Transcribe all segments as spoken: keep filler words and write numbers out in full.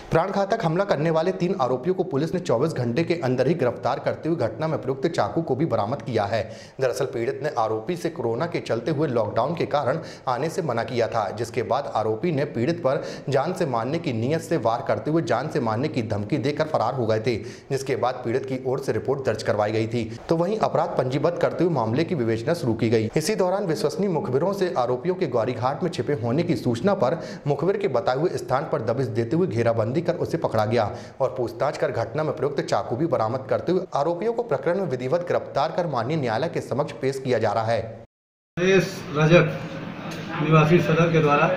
प्राणघातक हमला करने वाले तीन आरोपियों को पुलिस ने चौबीस घंटे के अंदर ही गिरफ्तार करते हुए घटना में प्रयुक्त चाकू को भी बरामद किया है। दरअसल पीड़ित ने आरोपी से कोरोना के चलते हुए लॉकडाउन के कारण आने से मना किया था, जिसके बाद आरोपी ने पीड़ित पर जान से मारने की नीयत से वार करते हुए जान से मारने की धमकी देकर फरार हो गए थे, जिसके बाद पीड़ित की ओर से रिपोर्ट दर्ज करवाई गई थी। तो वहीं अपराध पंजीबद्ध करते हुए मामले की विवेचना शुरू की गई। इसी दौरान विश्वसनीय मुखबिरों से आरोपियों के ग्वारीघाट में छिपे होने की सूचना पर मुखबिर के बताए हुए स्थान पर दबिश देते हुए घेराबंदी कर उसे पकड़ा गया और पूछताछ कर घटना में प्रयुक्त चाकू भी बरामद करते हुए आरोपियों को प्रकरण में विधिवत गिरफ्तार कर माननीय न्यायालय के समक्ष पेश किया जा रहा है। रजक निवासी सदर के द्वारा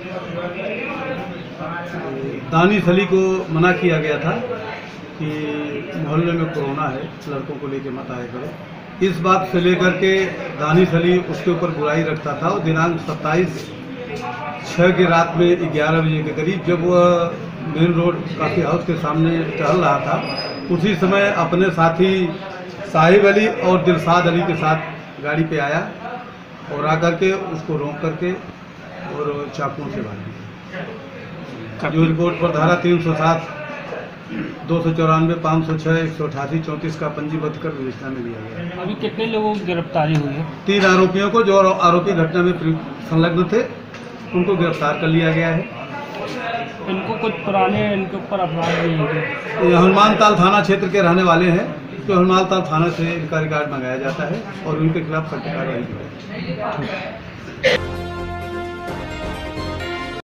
दानिश अली को मना किया गया था कि मोहल्ले में कोरोना है, लड़कों को लेकर मत आया करो। इस बात से लेकर के दानिश अली उसके ऊपर बुराई रखता था और दिनांक सत्ताईस छः की रात में ग्यारह बजे के करीब जब वह मेन रोड काफ़ी हाउस के सामने टहल रहा था, उसी समय अपने साथी साहिब अली और दिलशाद अली के साथ गाड़ी पे आया और आकर के उसको रोक करके और चाकुओं से मार दिया। जो रिपोर्ट पर धारा तीन सौ सात दो सौ चौरानवे पाँच सौ छः एक सौ अठासी चौंतीस का पंजीबद्ध कर विवेचना में लिया गया। अभी कितने लोगों की गिरफ्तारी हुई है? तीन आरोपियों को जो आरोपी घटना में संलग्न थे उनको गिरफ्तार कर लिया गया है। इनको कुछ पुराने इनके ऊपर अपराध भी हैं। ये हनुमान ताल थाना क्षेत्र के रहने वाले हैं, तो हनुमान ताल थाना से इनका रिकॉर्ड मंगाया जाता है और उनके खिलाफ सख्त कार्रवाई की जाती है।